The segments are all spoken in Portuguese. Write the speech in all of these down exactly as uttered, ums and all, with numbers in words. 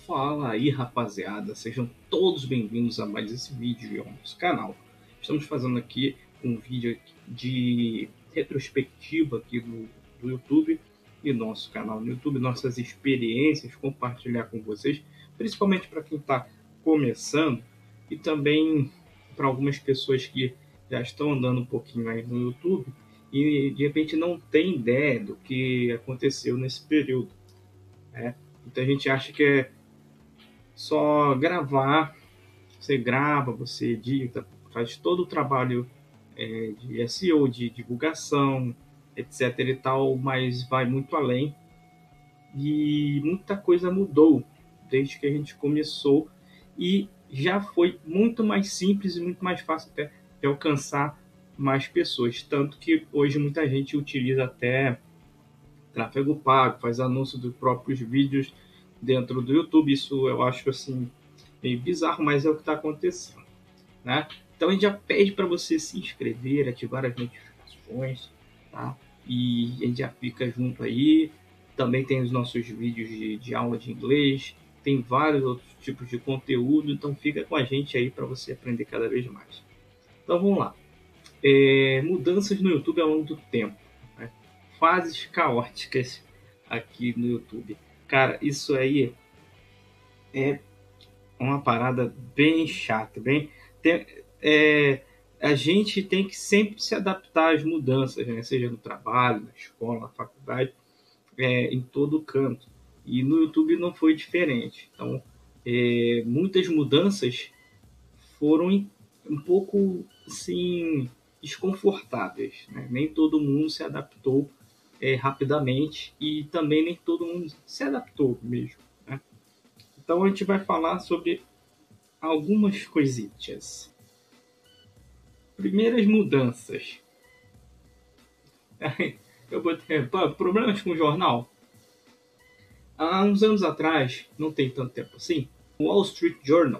Fala aí, rapaziada, sejam todos bem-vindos a mais esse vídeo ao nosso canal. Estamos fazendo aqui um vídeo de retrospectiva aqui do, do YouTube e nosso canal no YouTube, nossas experiências, compartilhar com vocês, principalmente para quem está começando e também para algumas pessoas que já estão andando um pouquinho aí no YouTube e de repente não tem ideia do que aconteceu nesse período, né? Então a gente acha que é só gravar, você grava, você edita, faz todo o trabalho é, de S E O, de divulgação, etc e tal, mas vai muito além e muita coisa mudou desde que a gente começou e já foi muito mais simples e muito mais fácil até de alcançar mais pessoas, tanto que hoje muita gente utiliza até tráfego pago, faz anúncio dos próprios vídeos dentro do YouTube. Isso eu acho assim meio bizarro, mas é o que está acontecendo, né? Então a gente já pede para você se inscrever, ativar as notificações, tá? E a gente já fica junto aí. Também tem os nossos vídeos de, de aula de inglês, tem vários outros tipos de conteúdo, então fica com a gente aí para você aprender cada vez mais. Então vamos lá. É, mudanças no YouTube ao longo do tempo, né? Fases caóticas aqui no YouTube. Cara, isso aí é uma parada bem chata, bem... Tem, é, a gente tem que sempre se adaptar às mudanças, né? Seja no trabalho, na escola, na faculdade, é, em todo canto. E no YouTube não foi diferente. Então, é, muitas mudanças foram um pouco, assim, desconfortáveis, né? Nem todo mundo se adaptou é, rapidamente e também nem todo mundo se adaptou mesmo, né? Então a gente vai falar sobre algumas coisitas. Primeiras mudanças. Eu botei problemas com o jornal. Há uns anos atrás, não tem tanto tempo assim, o Wall Street Journal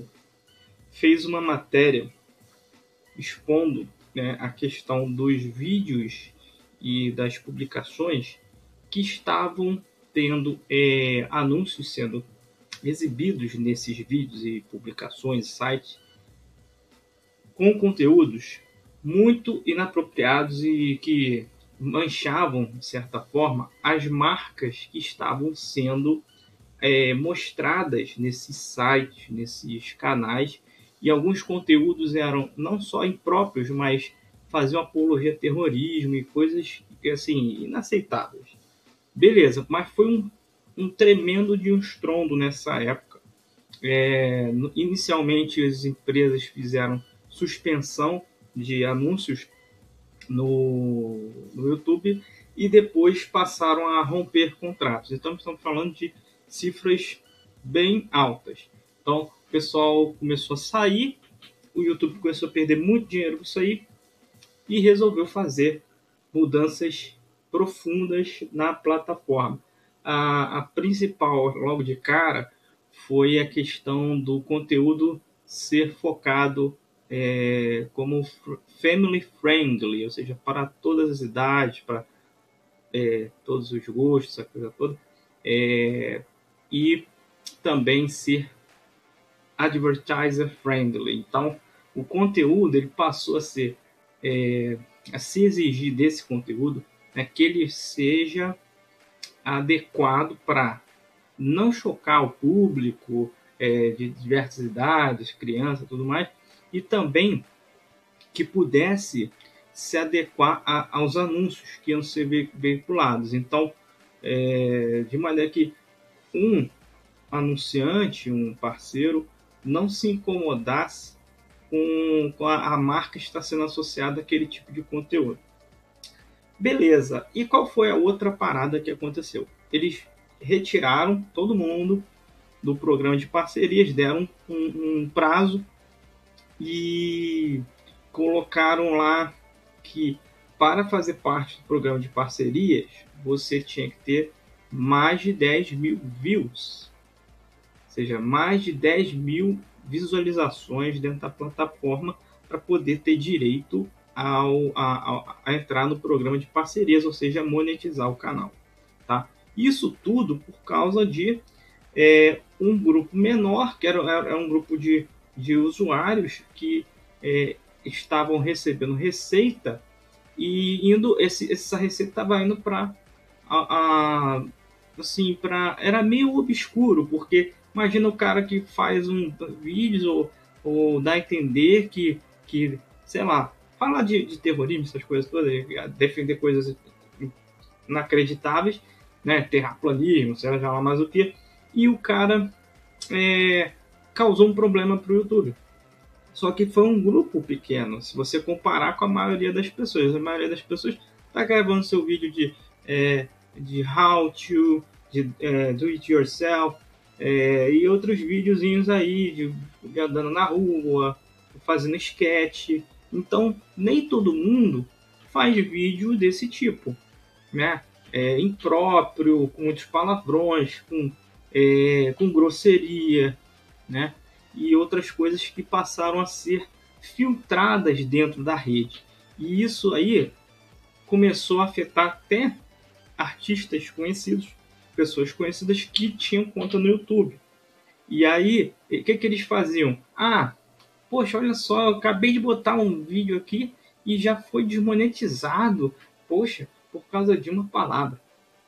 fez uma matéria expondo, né, a questão dos vídeos e das publicações que estavam tendo é, anúncios sendo exibidos nesses vídeos e publicações, sites, com conteúdos muito inapropriados e que manchavam, de certa forma, as marcas que estavam sendo é, mostradas nesses sites, nesses canais, e alguns conteúdos eram não só impróprios, mas faziam apologia a terrorismo e coisas assim, inaceitáveis. Beleza, mas foi um, um tremendo de um estrondo nessa época. É, inicialmente as empresas fizeram suspensão de anúncios no, no YouTube e depois passaram a romper contratos. Então estamos falando de cifras bem altas. Então o pessoal começou a sair, o YouTube começou a perder muito dinheiro com isso aí e resolveu fazer mudanças profundas na plataforma. A, a principal, logo de cara, foi a questão do conteúdo ser focado é, como family friendly, ou seja, para todas as idades, para é, todos os gostos, essa coisa toda, é, e também ser advertiser friendly. Então, o conteúdo ele passou a ser é, a se exigir desse conteúdo, né, que ele seja adequado para não chocar o público é, de diversas idades, crianças, tudo mais, e também que pudesse se adequar a, aos anúncios que iam ser veiculados. Então, é, de maneira que um anunciante, um parceiro, não se incomodasse com, com a, a marca que está sendo associada àquele tipo de conteúdo. Beleza, e qual foi a outra parada que aconteceu? Eles retiraram todo mundo do programa de parcerias, deram um, um prazo e colocaram lá que para fazer parte do programa de parcerias você tinha que ter mais de dez mil views, ou seja, mais de dez mil visualizações dentro da plataforma para poder ter direito ao, a, a entrar no programa de parcerias, ou seja, monetizar o canal, tá? Isso tudo por causa de é, um grupo menor, que era, era um grupo de, de usuários que é, estavam recebendo receita e indo esse, essa receita estava indo para a, a, assim para era meio obscuro, porque imagina o cara que faz um vídeo ou, ou dá a entender que que sei lá, fala de, de terrorismo, essas coisas todas, defender coisas inacreditáveis, né, terraplanismo, sei lá mais o que, e o cara é, causou um problema para o YouTube. Só que foi um grupo pequeno, se você comparar com a maioria das pessoas. A maioria das pessoas está gravando seu vídeo de, é, de how to, de é, do it yourself, é, e outros videozinhos aí, de, de andando na rua, fazendo sketch. Então, nem todo mundo faz vídeo desse tipo, né? É, impróprio, com muitos palavrões, com, é, com grosseria, né? E outras coisas que passaram a ser filtradas dentro da rede. E isso aí começou a afetar até artistas conhecidos, pessoas conhecidas que tinham conta no YouTube. E aí, o que, que eles faziam? Ah, poxa, olha só, eu acabei de botar um vídeo aqui e já foi desmonetizado, poxa, por causa de uma palavra.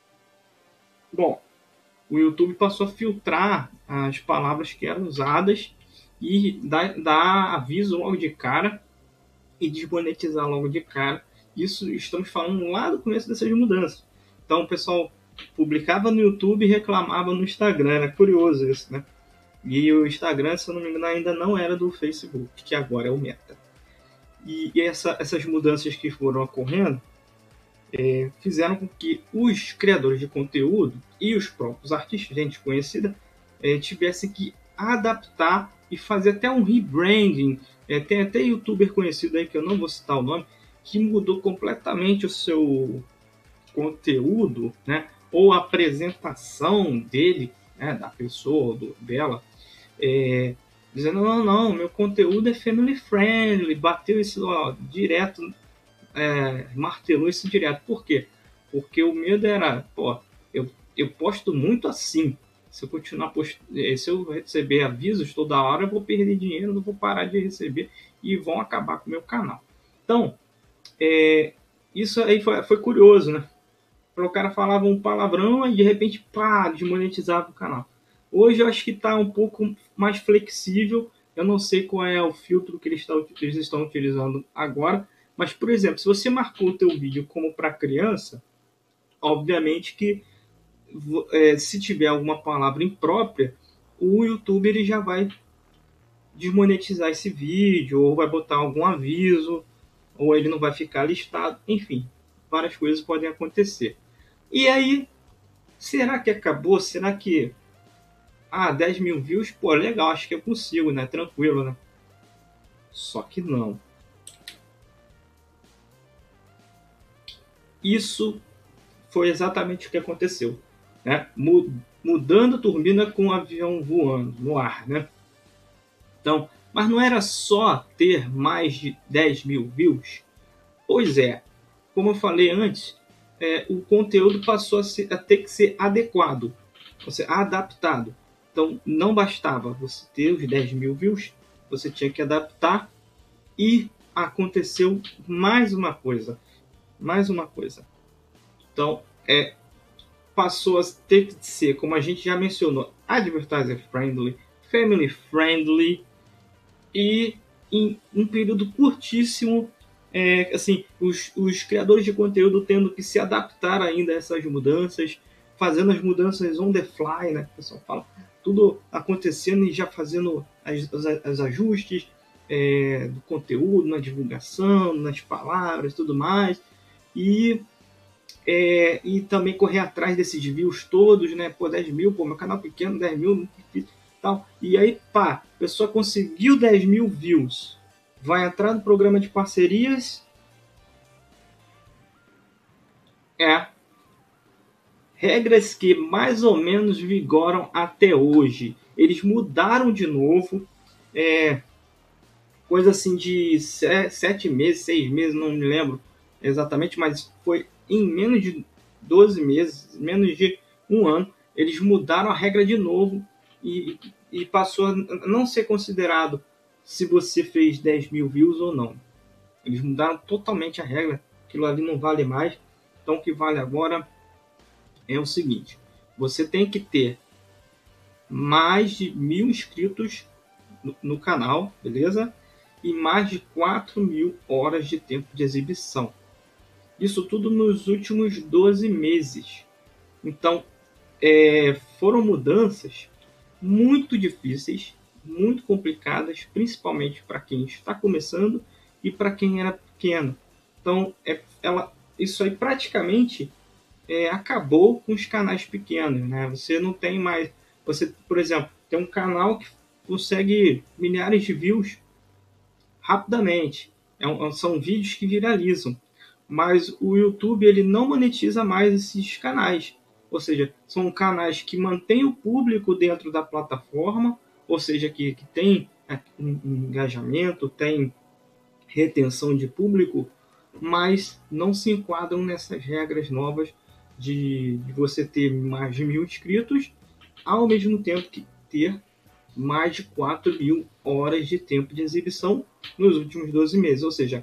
Bom, o YouTube passou a filtrar as palavras que eram usadas e dar, dar aviso logo de cara e desmonetizar logo de cara. Isso estamos falando lá do começo dessas mudanças. Então o pessoal publicava no YouTube e reclamava no Instagram. Era curioso isso, né? E o Instagram, se eu não me engano, ainda não era do Facebook, que agora é o Meta. E, e essa, essas mudanças que foram ocorrendo é, fizeram com que os criadores de conteúdo e os próprios artistas, gente conhecida, é, tivessem que adaptar e fazer até um rebranding. É, tem até youtuber conhecido aí, que eu não vou citar o nome, que mudou completamente o seu conteúdo, né, ou a apresentação dele, né, da pessoa, do, dela, é, dizendo, não, não, meu conteúdo é family friendly, bateu isso ó, direto, é, martelou isso direto. Por quê? Porque o medo era, pô, eu, eu posto muito assim, se eu continuar post... se eu receber avisos toda hora, eu vou perder dinheiro, não vou parar de receber e vão acabar com o meu canal. Então, é, isso aí foi, foi curioso, né? O cara falava um palavrão e de repente, pá, desmonetizava o canal. Hoje eu acho que está um pouco mais flexível. Eu não sei qual é o filtro que eles, estão, que eles estão utilizando agora. Mas, por exemplo, se você marcou o teu vídeo como para criança, obviamente que é, se tiver alguma palavra imprópria, o YouTube ele já vai desmonetizar esse vídeo, ou vai botar algum aviso, ou ele não vai ficar listado. Enfim, várias coisas podem acontecer. E aí, será que acabou? Será que... Ah, dez mil views? Pô, legal, acho que eu consigo, né? Tranquilo, né? Só que não. Isso foi exatamente o que aconteceu, né? Mudando a turbina com o avião voando no ar, né? Então, mas não era só ter mais de dez mil views? Pois é, como eu falei antes, é, o conteúdo passou a, ser, a ter que ser adequado, ou seja, adaptado. Então, não bastava você ter os dez mil views, você tinha que adaptar. E aconteceu mais uma coisa, mais uma coisa. Então, é, passou a ter que ser, como a gente já mencionou, advertiser friendly, family friendly, e em um período curtíssimo, é, assim, os, os criadores de conteúdo tendo que se adaptar ainda a essas mudanças, fazendo as mudanças on the fly, né? O pessoal fala, tudo acontecendo e já fazendo as, as, as ajustes é, do conteúdo, na divulgação, nas palavras, tudo mais, e É, e também correr atrás desses views todos, né? Pô, dez mil, pô, meu canal pequeno, dez mil, tal. E aí, pá, a pessoa conseguiu dez mil views. Vai entrar no programa de parcerias. É. Regras que mais ou menos vigoram até hoje. Eles mudaram de novo. É, coisa assim de sete meses, seis meses, não me lembro exatamente, mas foi em menos de doze meses, menos de um ano, eles mudaram a regra de novo e, e passou a não ser considerado se você fez dez mil views ou não. Eles mudaram totalmente a regra, aquilo ali não vale mais. Então o que vale agora é o seguinte: você tem que ter mais de mil inscritos no, no canal, beleza? E mais de quatro mil horas de tempo de exibição. Isso tudo nos últimos doze meses. Então, é, foram mudanças muito difíceis, muito complicadas, principalmente para quem está começando e para quem era pequeno. Então, é, ela, isso aí praticamente é, acabou com os canais pequenos, né? Você não tem mais... Você, por exemplo, tem um canal que consegue milhares de views rapidamente. É um, são vídeos que viralizam. Mas o YouTube ele não monetiza mais esses canais. Ou seja, são canais que mantêm o público dentro da plataforma, ou seja, que, que tem um engajamento, tem retenção de público, mas não se enquadram nessas regras novas de, de você ter mais de mil inscritos, ao mesmo tempo que ter mais de quatro mil horas de tempo de exibição nos últimos doze meses. Ou seja,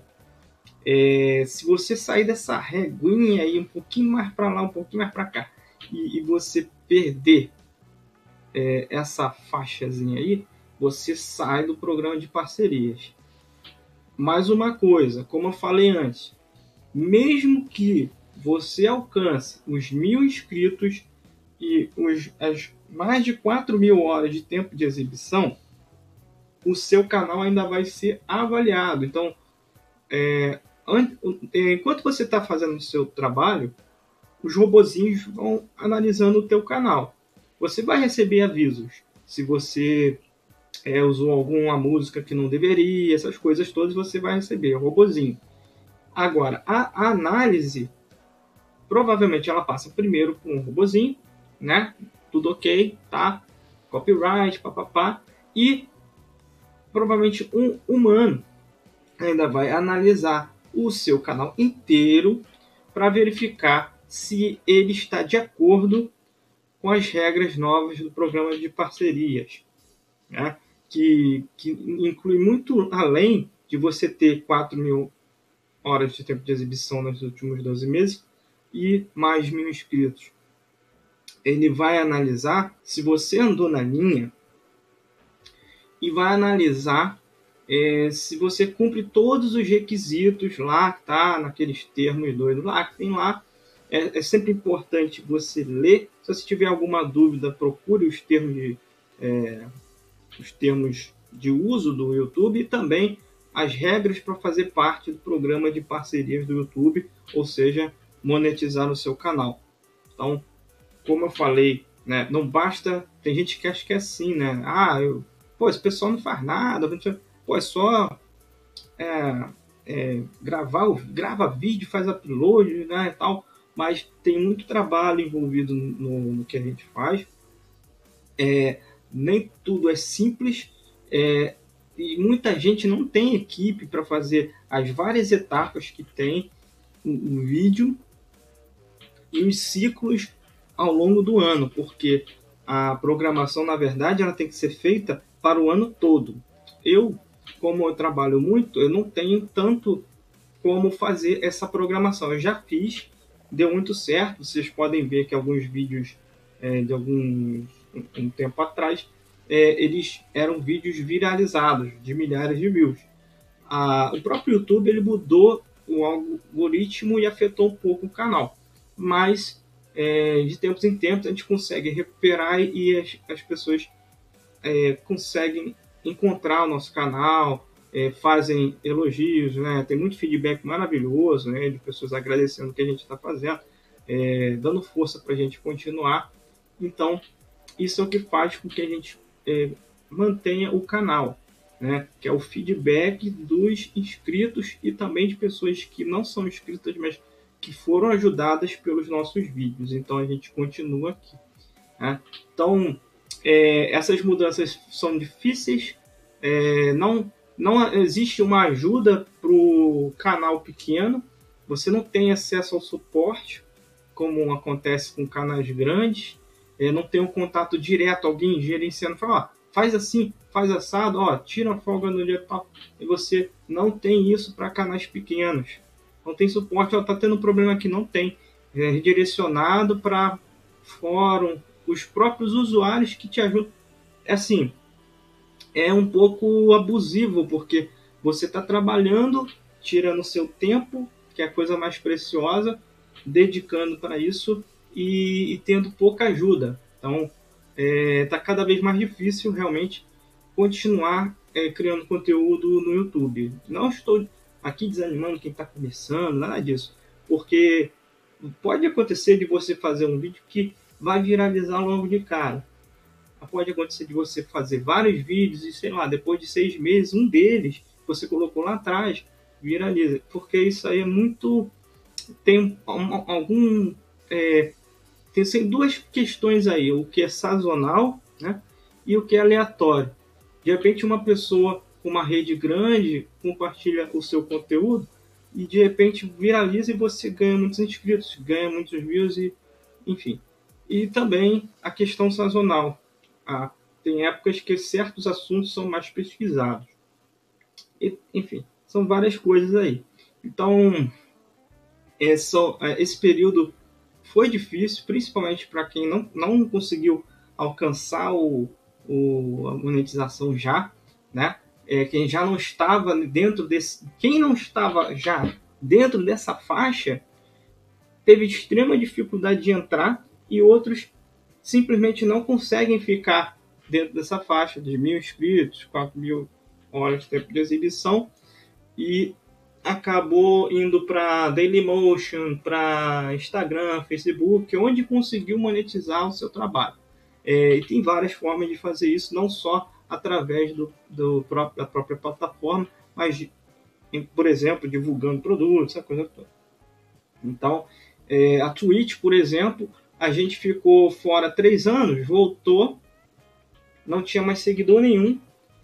é, se você sair dessa reguinha aí um pouquinho mais para lá, um pouquinho mais para cá, e, e você perder é, essa faixazinha aí, você sai do programa de parcerias. Mais uma coisa, como eu falei antes, mesmo que você alcance os mil inscritos e os, as mais de quatro mil horas de tempo de exibição, o seu canal ainda vai ser avaliado. Então, é, enquanto você está fazendo o seu trabalho, os robozinhos vão analisando o teu canal. Você vai receber avisos se você é, usou alguma música que não deveria, essas coisas todas você vai receber, o robozinho. Agora, a, a análise, provavelmente ela passa primeiro por um robozinho, né? Tudo ok, tá? Copyright, papapá. E provavelmente um humano ainda vai analisar o seu canal inteiro para verificar se ele está de acordo com as regras novas do programa de parcerias, né? que, que inclui muito além de você ter quatro mil horas de tempo de exibição nos últimos doze meses e mais mil inscritos. Ele vai analisar se você andou na linha e vai analisar é, se você cumpre todos os requisitos lá, tá? Naqueles termos doidos lá que tem lá. É, é sempre importante você ler. Se você tiver alguma dúvida, procure os termos de, é, os termos de uso do YouTube e também as regras para fazer parte do programa de parcerias do YouTube, ou seja, monetizar o seu canal. Então, como eu falei, né, não basta... Tem gente que acha que é assim, né? Ah, eu, pô, esse pessoal não faz nada, pô, é só é, é, gravar, grava vídeo, faz upload, né, e tal, mas tem muito trabalho envolvido no, no que a gente faz. É, nem tudo é simples, é, e muita gente não tem equipe para fazer as várias etapas que tem o, o vídeo e os ciclos ao longo do ano, porque a programação, na verdade, ela tem que ser feita para o ano todo. Eu, como eu trabalho muito, eu não tenho tanto como fazer essa programação. Eu já fiz, deu muito certo. Vocês podem ver que alguns vídeos é, de algum um tempo atrás, é, eles eram vídeos viralizados, de milhares de views. Ah, o próprio YouTube ele mudou o algoritmo e afetou um pouco o canal. Mas, é, de tempos em tempos, a gente consegue recuperar e as, as pessoas é, conseguem encontrar o nosso canal, é, fazem elogios, né? Tem muito feedback maravilhoso, né? De pessoas agradecendo o que a gente está fazendo, é, dando força para a gente continuar. Então, isso é o que faz com que a gente é, mantenha o canal, né? Que é o feedback dos inscritos e também de pessoas que não são inscritas, mas que foram ajudadas pelos nossos vídeos. Então, a gente continua aqui, né? Então, é, essas mudanças são difíceis, é, não, não existe uma ajuda para o canal pequeno, você não tem acesso ao suporte, como acontece com canais grandes, é, não tem um contato direto, alguém gerenciando, fala, ó, faz assim, faz assado, ó, tira a folga no dia tal, e você não tem isso para canais pequenos, não tem suporte, ó, tá tendo um problema aqui, não tem, é redirecionado para fórum, os próprios usuários que te ajudam, é assim, é um pouco abusivo, porque você está trabalhando, tirando seu tempo, que é a coisa mais preciosa, dedicando para isso e, e tendo pouca ajuda. Então, está é, cada vez mais difícil realmente continuar é, criando conteúdo no YouTube. Não estou aqui desanimando quem está começando, nada disso, porque pode acontecer de você fazer um vídeo que vai viralizar logo de cara. Pode acontecer de você fazer vários vídeos e, sei lá, depois de seis meses, um deles que você colocou lá atrás viraliza. Porque isso aí é muito... Tem algum... É, tem assim, duas questões aí. O que é sazonal, né? E o que é aleatório. De repente, uma pessoa com uma rede grande compartilha o seu conteúdo e, de repente, viraliza e você ganha muitos inscritos, ganha muitos views e... Enfim. E também a questão sazonal. Ah, tem épocas que certos assuntos são mais pesquisados. E, enfim, são várias coisas aí. Então, essa, esse período foi difícil, principalmente para quem não, não conseguiu alcançar o, o, a monetização já, né? É, quem já não estava dentro desse... Quem não estava já dentro dessa faixa teve extrema dificuldade de entrar e outros simplesmente não conseguem ficar dentro dessa faixa de mil inscritos, quatro mil horas de tempo de exibição e acabou indo para Dailymotion, para Instagram, Facebook, onde conseguiu monetizar o seu trabalho. É, e tem várias formas de fazer isso, não só através do, do próprio, da própria plataforma, mas, por exemplo, divulgando produtos, essa coisa toda. Então, é, a Twitch, por exemplo, a gente ficou fora três anos, voltou, não tinha mais seguidor nenhum.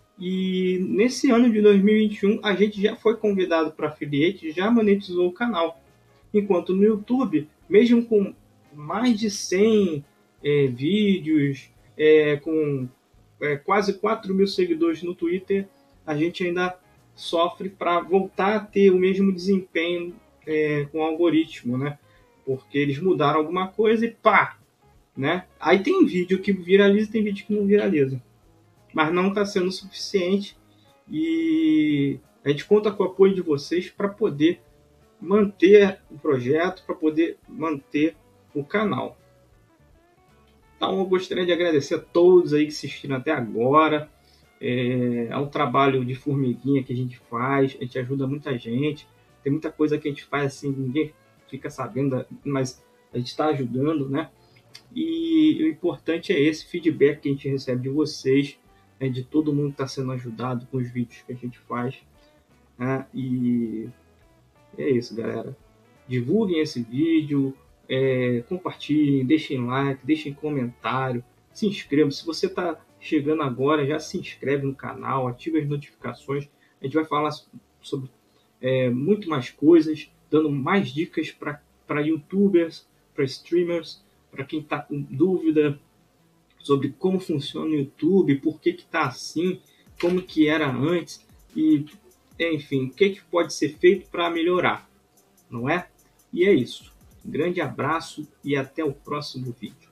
E nesse ano de dois mil e vinte e um, a gente já foi convidado para affiliate, já monetizou o canal. Enquanto no YouTube, mesmo com mais de cem é, vídeos, é, com é, quase quatro mil seguidores no Twitter, a gente ainda sofre para voltar a ter o mesmo desempenho é, com o algoritmo, né? Porque eles mudaram alguma coisa e pá! Né? Aí tem vídeo que viraliza e tem vídeo que não viraliza. Mas não está sendo suficiente e a gente conta com o apoio de vocês para poder manter o projeto, para poder manter o canal. Então eu gostaria de agradecer a todos aí que assistiram até agora. É, é um trabalho de formiguinha que a gente faz, a gente ajuda muita gente. Tem muita coisa que a gente faz assim, ninguém fica sabendo, mas a gente está ajudando, né? E o importante é esse feedback que a gente recebe de vocês, né, de todo mundo que está sendo ajudado com os vídeos que a gente faz. Né? E é isso, galera. Divulguem esse vídeo, é, compartilhem, deixem like, deixem comentário, se inscrevam. Se você está chegando agora, já se inscreve no canal, ativa as notificações. A gente vai falar sobre é, muito mais coisas, dando mais dicas para youtubers, para streamers, para quem está com dúvida sobre como funciona o YouTube, por que que está assim, como que era antes e, enfim, o que que pode ser feito para melhorar, não é? E é isso. Um grande abraço e até o próximo vídeo.